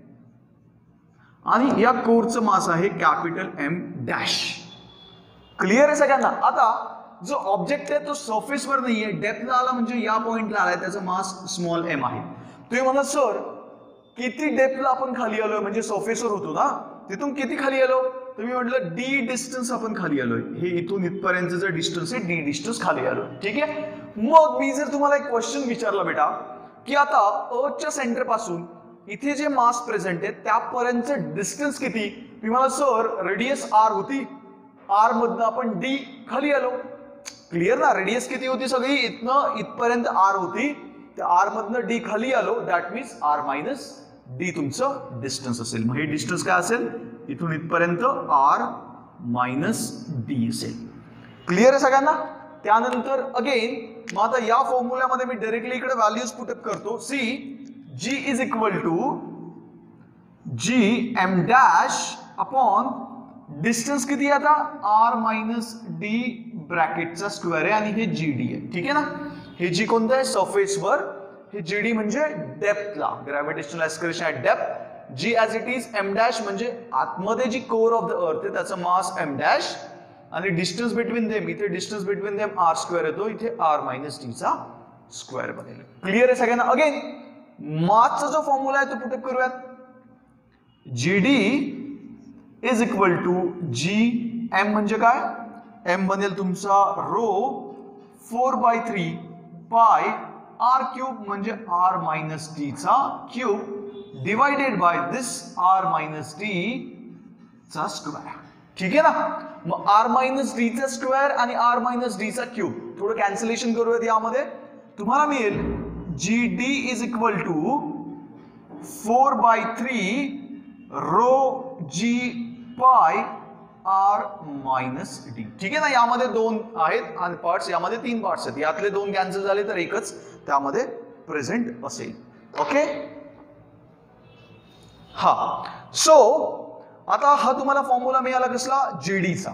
आणि या कोरचं मास आहे कॅपिटल एम डॅश. क्लिअर आहे सगळ्यांना. आता जो ऑब्जेक्ट आहे तो सरफेसवर नाहीये. डेप्थला आला म्हणजे या पॉइंटला आलाय. त्याचं मास स्मॉल एम आहे. तुम्ही म्हणा सर किती डेप्थला आपण खाली आलोय? म्हणजे सरफेसवर होतो ना तिथून किती खाली आलो? तुम्ही म्हटलं डी डिस्टन्स आपण खाली आलोय. हे इथून इथपर्यंतचं डिस्टन्स आहे. डी डिस्टन्स खाली आलोय. ठीक आहे. मग मी जर तुम्हाला एक क्वेश्चन विचारला बेटा की आता अर्थच्या सेंटर पासून इथे जे मास प्रेझेंट आहे त्यापर्यंतचं डिस्टन्स किती? मी मला सर रेडियस आर होती. आर मधनं आपण डी खाली आलो. क्लिअर ना. रेडियस किती होती सगळी? इथनं इथपर्यंत आर होती. त्या आर मधनं डी खाली आलो. That means R minus D तुमचं डिस्टन्स असेल. मग हे डिस्टन्स काय असेल? इथून इथपर्यंत आर मायनस डी असेल. क्लिअर आहे सगळ्यांना. त्यानंतर अगेन मग आता या फॉर्म्युल्यामध्ये मी डायरेक्टली इकडे व्हॅल्यूज पुटअप करतो. See G is equal to G M dash upon distance किती आहे आता? आर मायनस डी ब्रॅकेटचा स्क्वेअर आहे आणि हे जी डी आहे. ठीक आहे ना. हे जी कोणतं आहे? सरफेसवर. हे जी डी म्हणजे डेप्थला. Gravitational acceleration at depth. G as it is M dash म्हणजे आतमध्ये G core of the earth आहे त्याचं मास एम डॅश आणि डिस्टन्स बिटवीन देम इथे distance between them R square येतो. इथे आर मायनस टीचा स्क्वेअर बनेल. क्लिअर आहे सगळ्यांना. अगेन मासचा जो फॉर्म्युला आहे तो पुटअप करूयात. G D is equal to G M म्हणजे काय? एम बनेल तुमचा rho four by three pi R cube म्हणजे आर मायनस टी चा cube divided by this R minus T चा स्क्वेअर. ठीक आहे ना. मग आर मायनस डी चा स्क्वेअर आणि आर मायनस डी चा क्यूब थोडं कॅन्सलेशन करूयात. यामध्ये तुम्हाला मिळेल G D is equal to four by three rho G pi R minus D. ठीक आहे ना, यामध्ये दोन आहेत आणि पार्ट्स, यामध्ये तीन पार्ट्स आहेत, यातले दोन कॅन्सल झाले तर एकच त्यामध्ये प्रेझेंट असेल. ओके. हा, सो आता हा तुम्हाला फॉर्म्युला मिळाला कसला, जीडीचा,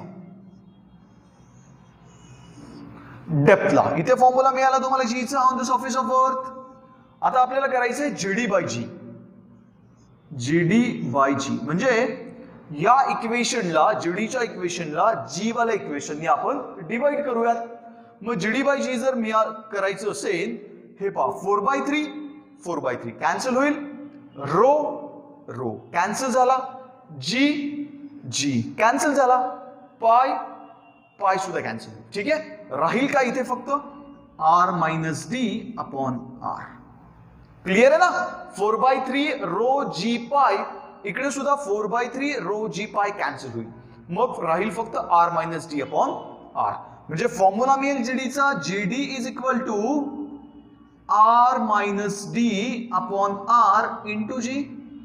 डेप्थला. इथे फॉर्म्युला मिळाला तुम्हाला जीचा ऑन द सरफेस ऑफ अर्थ. आता आपल्याला करायचंय GD by G. GD by G म्हणजे या इक्वेशनला, जीडीच्या इक्वेशनला जी वाला इक्वेशनने आपण डिवाइड करूयात. मग जीडी बाय जी जर मिळा करायचं असेल, हे पहा, four by three four by three cancel होईल, रो रो कॅन्सल झाला, जी जी कॅन्सल झाला, पाय पाय सुद्धा कॅन्सल. ठीक आहे, राहील का इथे फक्त R minus D upon R. Clear आहे ना. Four by three rho G pi, इकडे सुद्धा four by three rho G pi cancel होईल, मग राहील फक्त R minus D upon R. म्हणजे फॉर्म्युला मिळेल जीडीचा, GD is equal to R minus D upon R into G.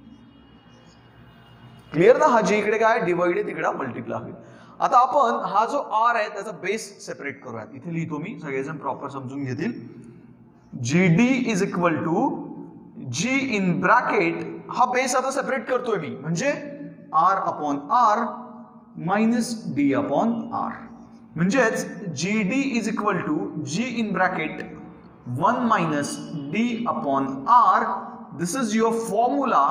Clear ना. हा जी इकडे काय डिवाइड आहे, तिकडे मल्टिप्लाय होईल. आता आपण हा जो आर आहे त्याचा बेस सेपरेट करूयात. इथे लिहितो मी, सगळेजण प्रॉपर समजून घेतील. GD is equal to G in bracket, हा बेस आता सेपरेट करतोय मी, म्हणजे R upon R minus D upon R. म्हणजेच GD is equal to G in bracket one minus D upon R. This is your formula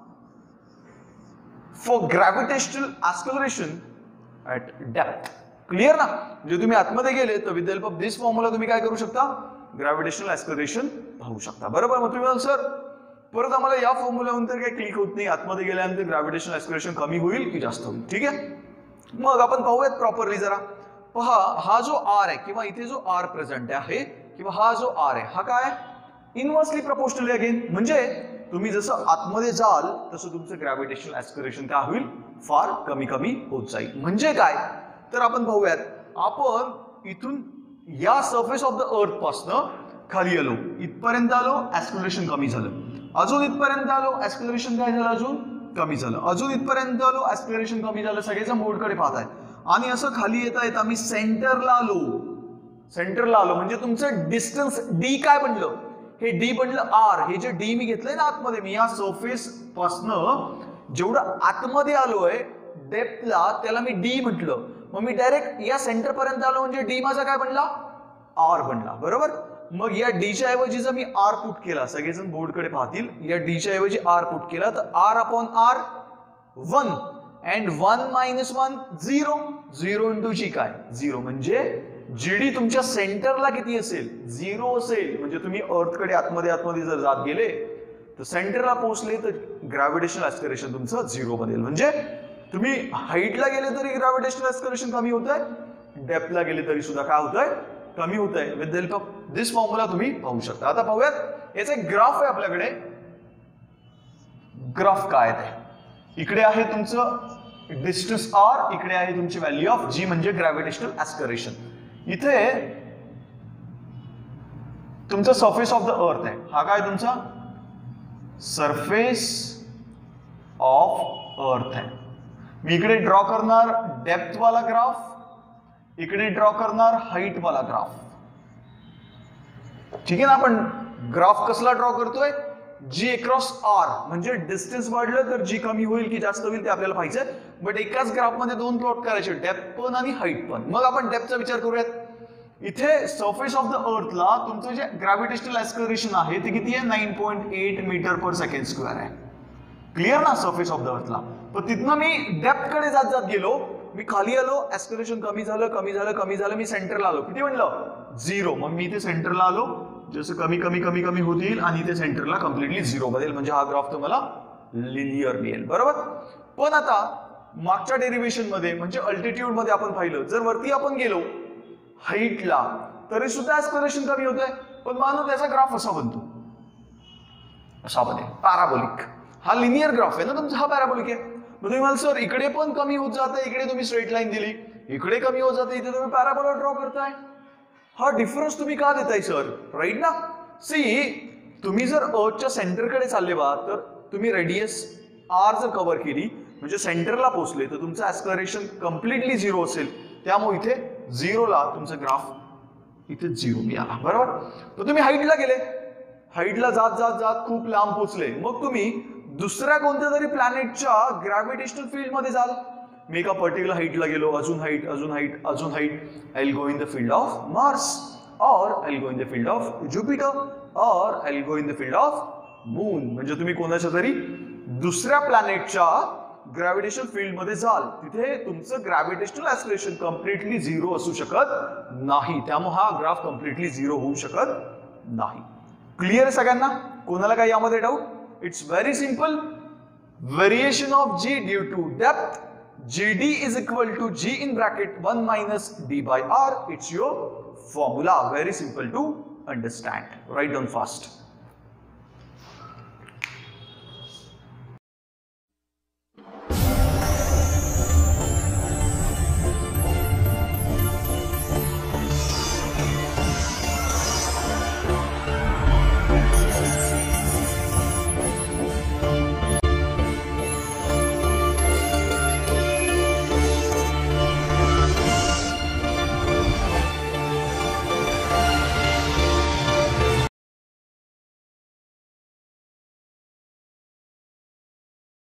for gravitational acceleration at depth. Clear ना. म्हणजे तुम्ही आतमध्ये गेले तर with the help of this formula तुम्ही काय करू शकता, ग्रॅव्हिटेशनल ऍक्सेलरेशन पाहू शकता. बरोबर. मग तुम्ही म्हणाल सर परत आम्हाला या फॉर्म्युल्याहून तर काही क्लिक होत नाही, आतमध्ये गेल्यानंतर ग्रॅव्हिटेशनल ऍक्सेलरेशन कमी होईल की जास्त होईल. ठीक आहे, मग आपण पाहूयात प्रॉपरली जरा. पहा, हा जो आर आहे किंवा इथे जो आर प्रेझेंट आहे किंवा हा जो आर आहे, हा काय इनव्हर्सली प्रपोर्शनल अगेन. म्हणजे तुम्ही जसं आतमध्ये जाल तसं तुमचं ग्रॅव्हिटेशनल ऍक्सेलरेशन काय होईल, फार कमी कमी होत जाईल. म्हणजे काय तर आपण पाहूयात, आपण इथून या सरफेस ऑफ द अर्थ पासनं खाली आलो, इथपर्यंत आलो, ऍक्सेलरेशन कमी झालं. अजून इथपर्यंत आलो, ऍक्सेलरेशन काय झालं, अजून कमी झालं. अजून इथपर्यंत आलो, ऍक्सेलरेशन कमी झालं. सगळेजण बोर्डकडे पाहताय. आणि असं खाली येता येता मी सेंटरला आलो. सेंटरला आलो म्हणजे तुमचं डिस्टन्स डी काय बनलं, हे डी बनलं आर. हे जे डी मी घेतलंय ना आतमध्ये, मी या सरफेस पासनं जेवढं आतमध्ये आलोय डेप्थला, त्याला मी डी म्हटलं. मग मी डायरेक्ट या सेंटर पर्यंत आलो म्हणजे डी माझा काय बनला, आर बनला. बरोबर. मग या डीच्या ऐवजी जर मी आर पुट केला, सगळेजण बोर्डकडे पाहतील, या डीच्या ऐवजी आर पुट केला तर R upon R one and one minus one zero. Zero into G काय, झिरो. म्हणजे जीडी तुमच्या सेंटरला किती असेल, झिरो असेल. म्हणजे तुम्ही अर्थकडे आतमध्ये आतमध्ये जर जात गेले तर सेंटरला पोहोचले तर ग्रॅव्हिटेशनल ऍक्सेलरेशन तुमचं झिरो बनेल. म्हणजे तुम्ही हाईटला गेले तरी ग्रॅव्हिटेशनल ऍक्सेलरेशन कमी होत आहे, डेप्थला गेले तरी सुद्धा काय होत आहे, कमी होत आहे. With the help of this formula तुम्ही पाहू शकता. आता पाहूयात याचा एक ग्राफ आहे आपल्याकडे. ग्राफ काय आहे, इकडे आहे तुमचं डिस्टन्स आर, इकडे आहे तुमची व्हॅल्यू ऑफ जी म्हणजे ग्रॅव्हिटेशनल ऍक्सेलरेशन. इथे तुमचा सरफेस ऑफ द अर्थ आहे, हा काय तुमचा सरफेस ऑफ अर्थ आहे. मी इकडे ड्रॉ करणार डेप्थ वाला ग्राफ, इकडे ड्रॉ करणार हाईट वाला ग्राफ. ठीक आहे ना. आपण ग्राफ कसला ड्रॉ करतोय, जी अक्रॉस आर. म्हणजे डिस्टन्स वाढलं तर जी कमी होईल की जास्त होईल ते आपल्याला पाहिजे. बट एकाच ग्राफ मध्ये दोन प्लॉट करायचे, डेप्थ पण आणि हाईट पण. मग आपण डेप्थचा विचार करूयात. इथे सरफेस ऑफ द अर्थला तुमचं जे ग्रॅव्हिटेशनल ऍक्सेलरेशन आहे ते किती आहे, nine point eight metre per second square आहे. क्लिअर ना. सरफेस ऑफ द अर्थला. पण तिथनं मी डेप्थ कडे जात जात गेलो, मी खाली आलो, ऍक्सेलरेशन कमी झालं कमी झालं कमी झालं, मी सेंटरला आलो, किती म्हणलं, झिरो. मग मी इथे सेंटरला आलो, जसं कमी कमी कमी कमी होतील आणि इथे सेंटरला कम्प्लिटली झिरो बनेल. म्हणजे हा ग्राफ तुम्हाला लिनियर मिळेल. बरोबर. पण आता मागच्या डेरिव्हेशन मध्ये म्हणजे अल्टिट्यूड मध्ये आपण पाहिलं, जर वरती आपण गेलो हाईटला तरी सुद्धा ऍक्सेलरेशन कमी होत आहे. पण मानो त्याचा ग्राफ असा बनतो, असा बनेल, पॅराबोलिक. हा लिनियर ग्राफ आहे ना तुमचा, हा पॅराबोलिक आहे. मग तुम्ही म्हणाल सर इकडे पण कमी होत जाते, इकडे तुम्ही स्ट्रेट लाईन दिली, इकडे कमी होत जाते, इथे तुम्ही पॅराबोला ड्रॉ करताय. हा डिफरन्स तुम्ही का देताय सर, राईट ना. सी तुम्ही जर अर्थच्या सेंटरकडे चालले बा तर तुम्ही रेडियस आर जर कव्हर केली म्हणजे सेंटरला पोहोचले तर तुमचं ऍक्सलरेशन कम्प्लिटली झिरो असेल, त्यामुळे इथे झिरोला तुमचं ग्राफ इथे झिरो मिळाला, बरोबर. तर तुम्ही हाईटला गेले, हाईटला जात जात जात खूप लांब पोहोचले, मग तुम्ही दुसऱ्या कोणत्या तरी प्लॅनेटच्या ग्रॅव्हिटेशनल फील्ड मध्ये जाल. मी एका पर्टिक्युलर हाईटला गेलो, अजून हाईट अजून हाईट अजून height, I will go in the field of Mars, और I will go in the field of Jupiter, और I will go in the field of moon. म्हणजे तुम्ही कोणाच्या तरी दुसऱ्या प्लॅनेटच्या ग्रॅव्हिटेशनल फील्ड मध्ये जाल, तिथे तुमचं ग्रॅव्हिटेशनल ऍक्सलरेशन कम्प्लिटली झिरो असू शकत नाही, त्यामुळे हा ग्राफ कम्प्लिटली झिरो होऊ शकत नाही. क्लिअर आहे सगळ्यांना? कोणाला काही यामध्ये doubt? It's very simple. Variation of G due to depth, GD is equal to G in bracket one minus D by R. It's your formula. Very simple to understand. Right down fast.